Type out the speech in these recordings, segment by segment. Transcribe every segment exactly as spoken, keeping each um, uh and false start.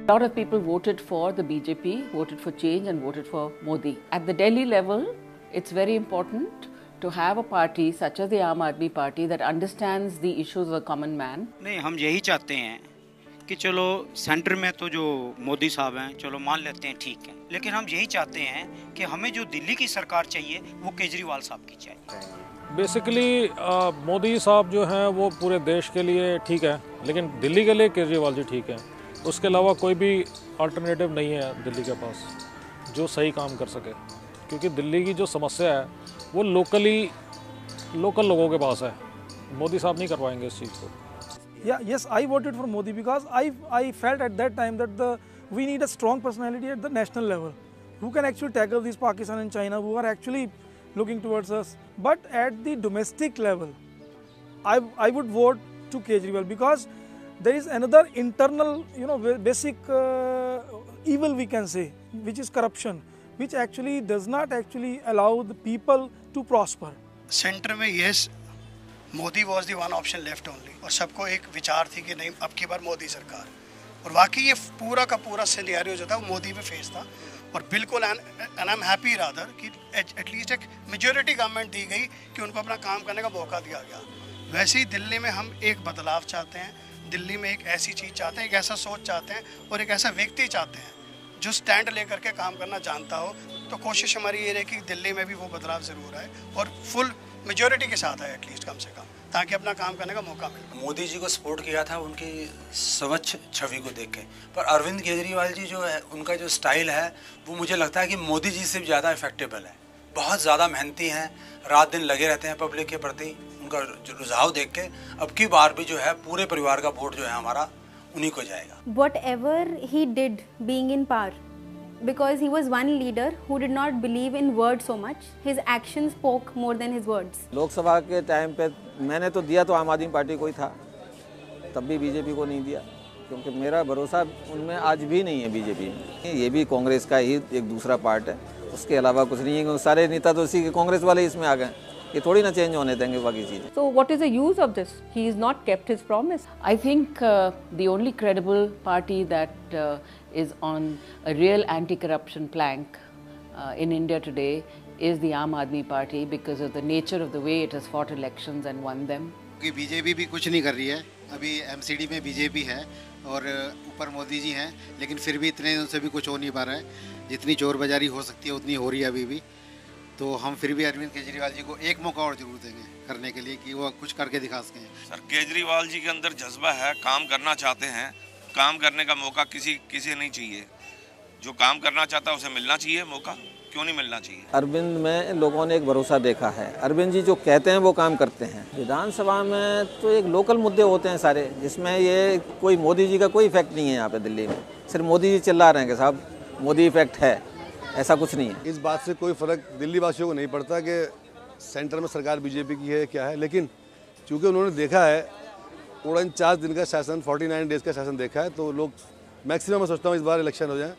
A lot of people voted for the B J P, voted for change and voted for Modi. At the Delhi level, it's very important to have a party such as the A A P party that understands the issues of the common man. नहीं, हम यही चाहते हैं कि चलो centre में तो जो मोदी साहब हैं चलो मान लेते हैं ठीक है, लेकिन हम यही चाहते हैं कि हमें जो दिल्ली की सरकार चाहिए वो केजरीवाल साहब की चाहिए। बेसिकली मोदी साहब जो हैं वो पूरे देश के लिए ठीक है, लेकिन दिल्ली के लिए केजरीवाल जी ठीक है। उसके अलावा कोई भी अल्टरनेटिव नहीं है दिल्ली के पास जो सही काम कर सके, क्योंकि दिल्ली की जो समस्या है वो लोकली लोकल लोगों के पास है। मोदी साहब नहीं कर पाएंगे इस चीज़ को। Yeah, yes, I voted for Modi because I I felt at that time that the we need a strong personality at the national level who can actually tackle these Pakistan and China who are actually looking towards us. But at the domestic level, I I would vote to Kejriwal because there is another internal, you know, basic uh, evil we can say, which is corruption, which actually does not actually allow the people to prosper. Centre में yes, Modi was the one option left only, और सबको एक विचार थी कि नहीं अब की बार मोदी सरकार, और वाकई ये पूरा का पूरा सिनेरियो जो था वो मोदी पे फेस था। और बिल्कुल and I am happy rather कि एटलीस्ट एक मेजॉरिटी गवर्नमेंट दी गई कि उनको अपना काम करने का मौका दिया गया। वैसे ही दिल्ली में हम एक बदलाव चाहते हैं, दिल्ली में एक ऐसी चीज़ चाहते हैं, एक ऐसा सोच चाहते हैं और एक ऐसा व्यक्ति चाहते हैं जो स्टैंड लेकर के काम करना जानता हो। तो कोशिश हमारी ये रही कि दिल्ली में भी वो बदलाव ज़रूर आए और फुल मेजॉरिटी के साथ है एटलीस्ट कम से कम, ताकि अपना काम करने का मौका मिले। मोदी जी को सपोर्ट किया था उनकी स्वच्छ छवि को देख के, पर अरविंद केजरीवाल जी जो है उनका जो स्टाइल है वो मुझे लगता है कि मोदी जी से भी ज़्यादा इफेक्टेबल है। बहुत ज़्यादा मेहनती हैं, रात दिन लगे रहते हैं पब्लिक के प्रति। उनका जो रुझाव देख के अब की बार भी जो है पूरे परिवार का वोट जो है हमारा उन्हीं को जाएगा। Whatever he did being in power, because he was one leader who did not believe in words so much, his actions spoke more than his words. Lok Sabha के टाइम पे मैंने तो दिया तो आम आदमी पार्टी को ही था, तब भी बीजेपी को नहीं दिया, क्योंकि मेरा भरोसा उनमें आज भी नहीं है बीजेपी में। ये भी कांग्रेस का ही एक दूसरा पार्ट है, उसके अलावा कुछ नहीं है। सारे नेता तो इसी के कांग्रेस वाले इसमें आ गए, ये थोड़ी ना चेंज होने देंगे बाकी चीज़ें। So what is the use of this? He has not kept his promise. I think uh, the only credible party that uh, is on a real anti-corruption plank uh, in India today is the Aam Aadmi Party because of the nature of the way it has fought elections and won them. कि BJP भी कुछ नहीं कर रही है, अभी MCD में BJP है और ऊपर मोदी जी हैं, लेकिन फिर भी इतने उनसे भी कुछ हो नहीं पा रहा है। जितनी चोर बाजारी हो सकती है उतनी हो रही है अभी भी। तो हम फिर भी अरविंद केजरीवाल जी को एक मौका और जरूर देंगे करने के लिए कि वो कुछ करके दिखा सकें। सर केजरीवाल जी के अंदर जज्बा है, काम करना चाहते हैं, काम करने का मौका किसी किसी नहीं चाहिए। जो काम करना चाहता है उसे मिलना चाहिए मौका, क्यों नहीं मिलना चाहिए। अरविंद में लोगों ने एक भरोसा देखा है, अरविंद जी जो कहते हैं वो काम करते हैं। विधानसभा में तो एक लोकल मुद्दे होते हैं सारे, जिसमें ये कोई मोदी जी का कोई इफेक्ट नहीं है। यहाँ पे दिल्ली में सिर्फ मोदी जी चिल्ला रहे हैं कि साहब मोदी इफेक्ट है, ऐसा कुछ नहीं है। इस बात से कोई फ़र्क दिल्ली वासियों को नहीं पड़ता कि सेंटर में सरकार बीजेपी की है क्या है, लेकिन चूँकि उन्होंने देखा है उनचास दिन का शासन, उनचास डेज़ का शासन देखा है, तो लोग मैक्सिमम मैं सोचता हूँ इस बार इलेक्शन हो जाए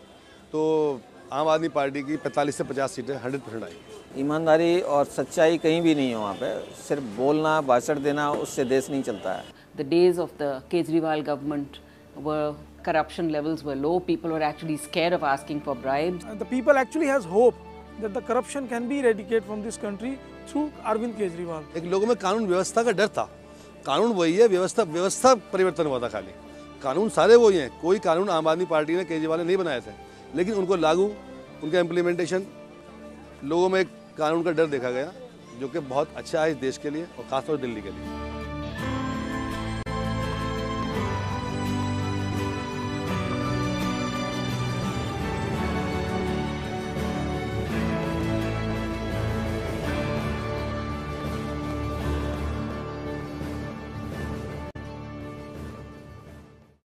तो आम आदमी पार्टी की पैंतालीस से पचास सीटें हंड्रेड परसेंट आई। ईमानदारी और सच्चाई कहीं भी नहीं है वहाँ पे, सिर्फ बोलना भाषण देना उससे देश नहीं चलता है। The days of the Kejriwal government were corruption levels were low. People were actually scared of asking for bribes. And the people actually has hope that the corruption can be eradicated from this country through Arvind Kejriwal. एक लोगों में कानून व्यवस्था का डर था। कानून वही है, व्यवस्था व्यवस्था परिवर्तन हुआ था खाली। कानून सारे वही हैं, कोई कानून आम आदमी पार्टी ने केजरीवाल ने नहीं बनाए थे, लेकिन उनको लागू, उनका इम्प्लीमेंटेशन, लोगों में एक कानून का डर देखा गया जो कि बहुत अच्छा है इस देश के लिए और खासतौर दिल्ली के लिए।